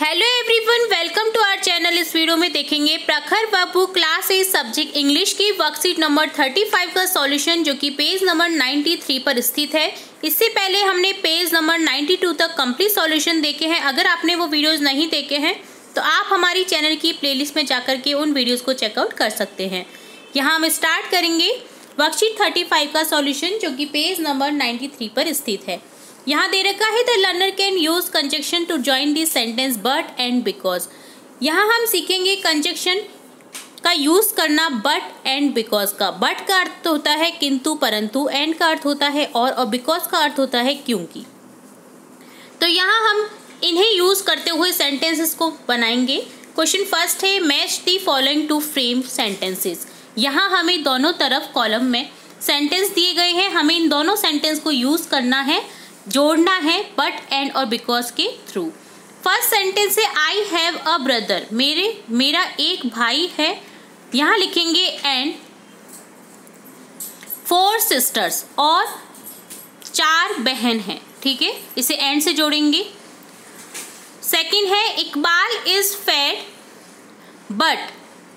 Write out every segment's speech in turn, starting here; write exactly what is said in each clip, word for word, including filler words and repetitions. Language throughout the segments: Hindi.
Hello everyone, welcome to our channel. इस वीडियो में देखेंगे Prakhar Babu class A subject English की वर्कशीट नंबर पैंतीस का सॉल्यूशन, जो कि पेज नंबर तिरानवे पर स्थित है। इससे पहले हमने पेज नंबर बानवे तक कंप्लीट सॉल्यूशन देखे हैं। अगर आपने वो वीडियोस नहीं देखे हैं तो आप हमारी चैनल की प्लेलिस्ट में जाकर के उन वीडियोज़ को चेकआउट कर सकते हैं। यहाँ हम स्टार्ट करेंगे वर्कशीट पैंतीस का सॉल्यूशन, जो कि पेज नंबर तिरानवे पर स्थित है। यहाँ दे रखा है the learner can use conjunction to join this sentence but and because. यहाँ हम सीखेंगे कंजक्शन का यूज करना बट एंड बिकॉज का। बट का अर्थ होता है किंतु परंतु, एंड का अर्थ होता है और, और बिकॉज का अर्थ होता है क्योंकि। तो यहाँ हम इन्हें यूज करते हुए सेंटेंसेस को बनाएंगे। क्वेश्चन फर्स्ट है match the following to frame sentences. यहाँ हमें दोनों तरफ कॉलम में सेंटेंस दिए गए हैं, हमें इन दोनों सेंटेंस को यूज करना है, जोड़ना है बट एंड और बिकॉज के थ्रू। फर्स्ट सेंटेंस है आई हैव अ ब्रदर, मेरे मेरा एक भाई है। यहाँ लिखेंगे एंड फोर सिस्टर्स, और चार बहन हैं। ठीक है, इसे एंड से जोड़ेंगे। सेकंड है Iqbal is fat but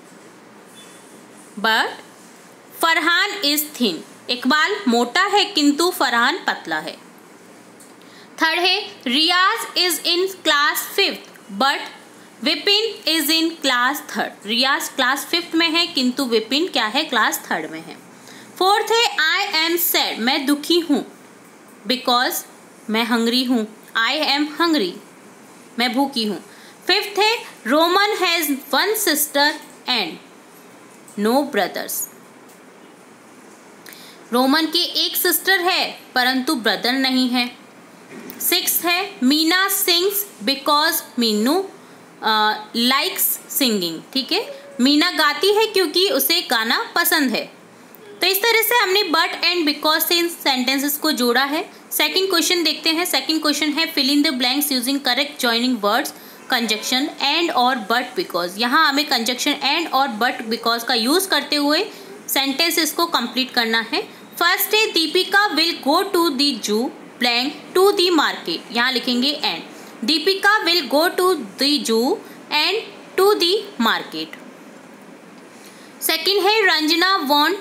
but Farhan is thin. Iqbal मोटा है किंतु फरहान पतला है। थर्ड है Riyaz is in class fifth but Vipin is in class third. Riyaz class fifth में है किंतु विपिन क्या है, क्लास थर्ड में है। फोर्थ है आई एम सैड, मैं दुखी हूँ, बिकॉज मैं हंग्री हूँ। आई एम हंग्री, मैं भूखी हूँ। फिफ्थ है Roman has one sister and no brothers. Roman की एक सिस्टर है परंतु ब्रदर नहीं है। सिक्स है Meena sings because Meenu likes singing. ठीक है, मीना गाती है क्योंकि उसे गाना पसंद है। तो इस तरह से हमने बट एंड बिकॉज से इन सेंटेंसेस को जोड़ा है। सेकंड क्वेश्चन देखते हैं। सेकंड क्वेश्चन है fill in the blanks using correct joining words conjunction and और बट बिकॉज। यहाँ हमें कंजक्शन एंड और बट बिकॉज का यूज करते हुए सेंटेंसेस को कंप्लीट करना है। फर्स्ट है Deepika will go to the zoo blank to the market. यहाँ लिखेंगे and. Deepika will go to the zoo and to the market. Second है Ranjana want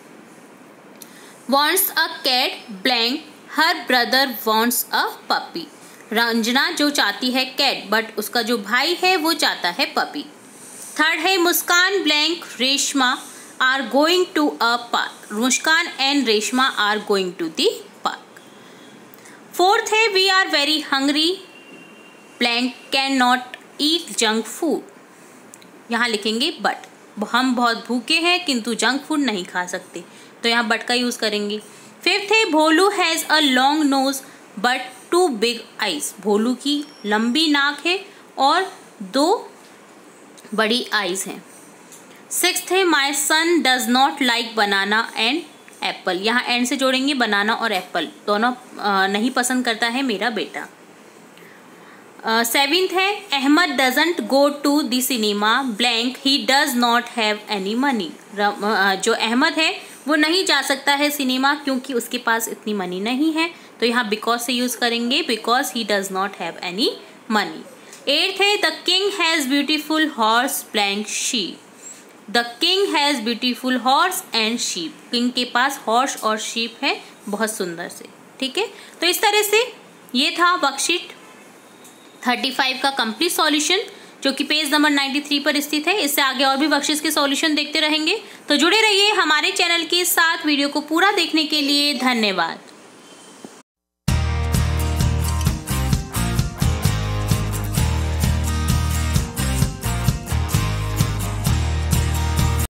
wants a cat blank her brother wants a puppy. Ranjana जो चाहती है कैट बट उसका जो भाई है वो चाहता है पपी। थर्ड है Muskan blank Reshma are going to a park. Muskan and Reshma are going to the park. Fourth है we are very hungry blank can not eat junk food. यहाँ लिखेंगे बट, हम बहुत भूखे हैं किंतु जंक फूड नहीं खा सकते, तो यहाँ बट का यूज करेंगे। फिफ्थ है Bholu has a long nose but two big eyes. Bholu की लंबी नाक है और दो बड़ी आइज हैं। सिक्स्थ है my son does not like banana and apple. यहाँ एंड से जोड़ेंगे, बनाना और एप्पल दोनों नहीं पसंद करता है मेरा बेटा। सेवेंथ है Ahmed doesn't go to the cinema blank he does not have any money. जो अहमद है वो नहीं जा सकता है सिनेमा क्योंकि उसके पास इतनी मनी नहीं है, तो यहाँ बिकॉज से यूज करेंगे, because he does not have any money. Eighth है the king has beautiful horse blank sheep. The king has beautiful horse and sheep. King के पास हॉर्स और शीप है बहुत सुंदर से। ठीक है, तो इस तरह से ये था वर्कशीट पैंतीस का कंप्लीट सॉल्यूशन, जो कि पेज नंबर तिरानवे पर स्थित है। इससे आगे और भी वर्कशीट्स के सॉल्यूशन देखते रहेंगे, तो जुड़े रहिए हमारे चैनल के साथ। वीडियो को पूरा देखने के लिए धन्यवाद।